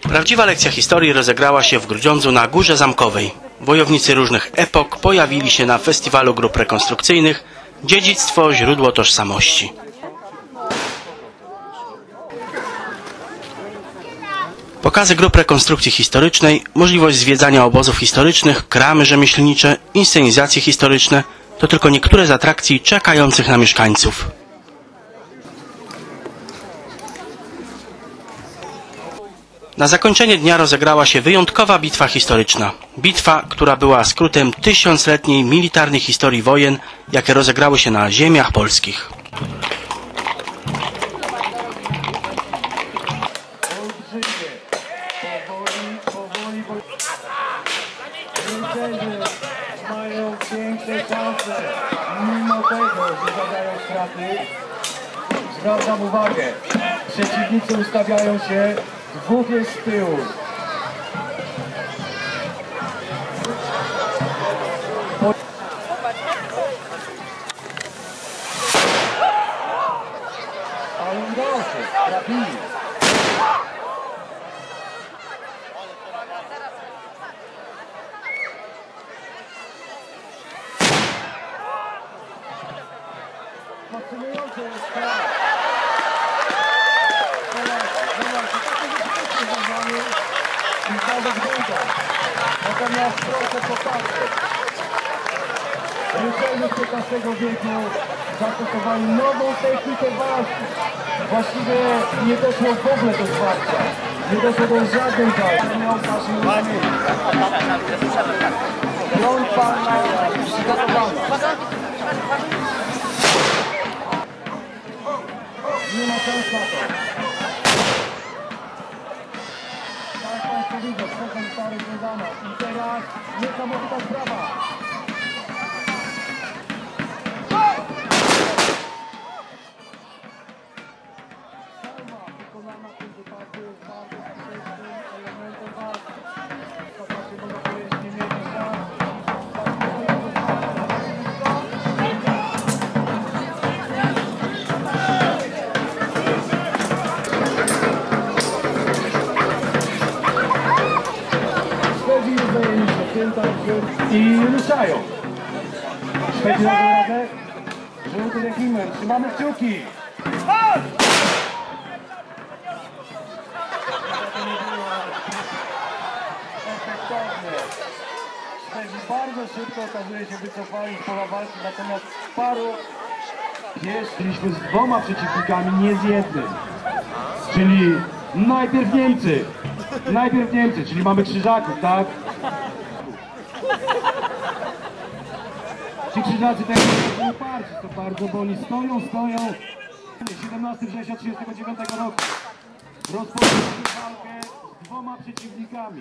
Prawdziwa lekcja historii rozegrała się w Grudziądzu na Górze Zamkowej. Wojownicy różnych epok pojawili się na festiwalu grup rekonstrukcyjnych Dziedzictwo – źródło tożsamości. Pokazy grup rekonstrukcji historycznej, możliwość zwiedzania obozów historycznych, kramy rzemieślnicze, inscenizacje historyczne to tylko niektóre z atrakcji czekających na mieszkańców. Na zakończenie dnia rozegrała się wyjątkowa bitwa historyczna. Bitwa, która była skrótem tysiącletniej militarnej historii wojen, jakie rozegrały się na ziemiach polskich. Mają większe szanse, mimo tego, że zadają straty. Zwracam uwagę, przeciwnicy ustawiają się, dwóch jest z tyłu. Ale udało się, trafili. Fascynujące jest to. Natomiast proszę popatrzeć. Rycerze XV wieku zastosowali nową technikę walki. Właściwie nie doszło w ogóle do zwarcia. Nie doszło do żadnej walki. Broń palna przygotowana. Nie ma szans na to. Tak Państwo widzą, wchodzą stary związana. I teraz niesamowita sprawa. Salwa wykonana w tym wypadku jest bardzo skutecznym elementem walki. Zobaczcie, można powiedzieć, nie mieli szans. I ruszają. Szwedzi na radę. Żółty regiment. Trzymamy kciuki. Efektownie. Szwedzi bardzo szybko okazuje się wycofali z pola walki, natomiast paru byliśmy z dwoma przeciwnikami, nie z jednym. Czyli najpierw Niemcy, czyli mamy krzyżaków, tak? Ci krzyżacy też są uparci, to bardzo, bo oni stoją. 17 września 1939 roku rozpoczęli walkę z dwoma przeciwnikami.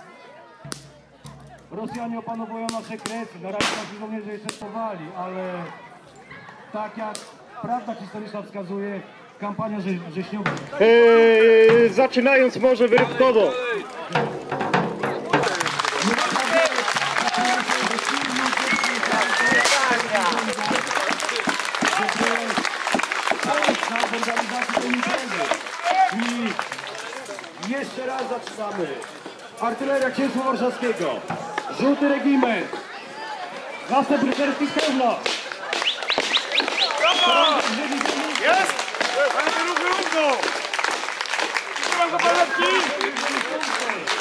Rosjanie opanowują nasze Kresy, na razie nasi żołnierze jeszcze stowali, ale tak jak prawda historyczna wskazuje, kampania wrześniowa. Zaczynając może wyrywkowo. I jeszcze raz zaczynamy. Artyleria Księstwa Warszawskiego. Żółty regiment. Następny rycerski Chełmno. Jest! Ale równo! Trzymam go palewki!